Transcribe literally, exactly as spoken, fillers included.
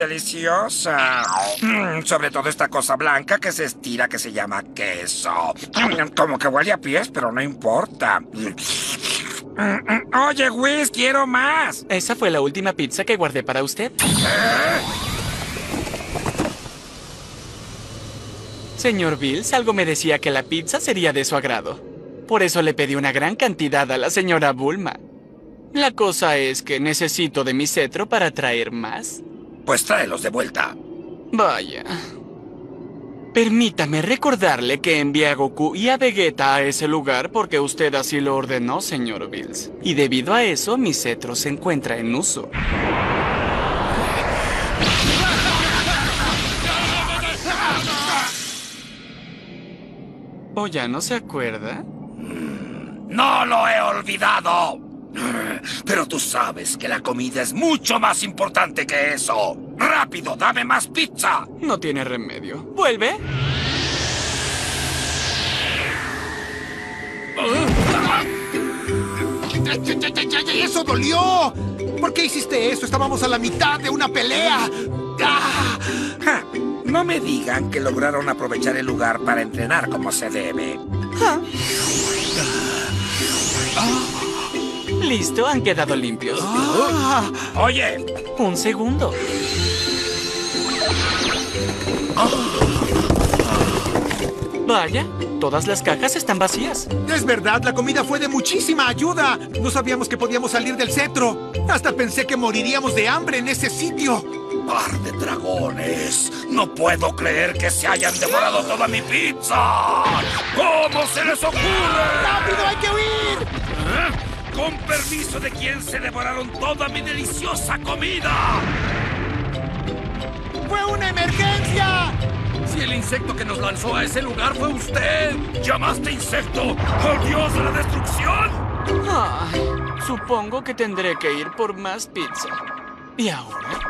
deliciosa. Mm, sobre todo esta cosa blanca que se estira que se llama queso. Mm, como que huele a pies, pero no importa. Mm, mm, Oye, Whis, quiero más. Esa fue la última pizza que guardé para usted. ¿Eh? Señor Bills, algo me decía que la pizza sería de su agrado. Por eso le pedí una gran cantidad a la señora Bulma. La cosa es que necesito de mi cetro para traer más. Pues tráelos de vuelta. Vaya. Permítame recordarle que envié a Goku y a Vegeta a ese lugar porque usted así lo ordenó, señor Bills. Y debido a eso, mi cetro se encuentra en uso. ¿O ya no se acuerda? ¡No lo he olvidado! Pero tú sabes que la comida es mucho más importante que eso. ¡Rápido, dame más pizza! No tiene remedio. ¿Vuelve? ¡Eso dolió! ¿Por qué hiciste eso? Estábamos a la mitad de una pelea. ¡Ah! Ja, no me digan que lograron aprovechar el lugar para entrenar como se debe. Ah. Listo, han quedado limpios. Ah. Oye, Un segundo. Vaya, todas las cajas están vacías. Es verdad, la comida fue de muchísima ayuda. No sabíamos que podíamos salir del cetro. Hasta pensé que moriríamos de hambre en ese sitio. par de dragones. No puedo creer que se hayan devorado toda mi pizza. ¿Cómo se les ocurre? ¡Rápido, hay que huir! ¿Eh? ¿Con permiso de quién se devoraron toda mi deliciosa comida? ¡Fue una emergencia! Si el insecto que nos lanzó a ese lugar fue usted. ¿Llamaste insecto al dios de la destrucción? Ay, supongo que tendré que ir por más pizza. ¿Y ahora?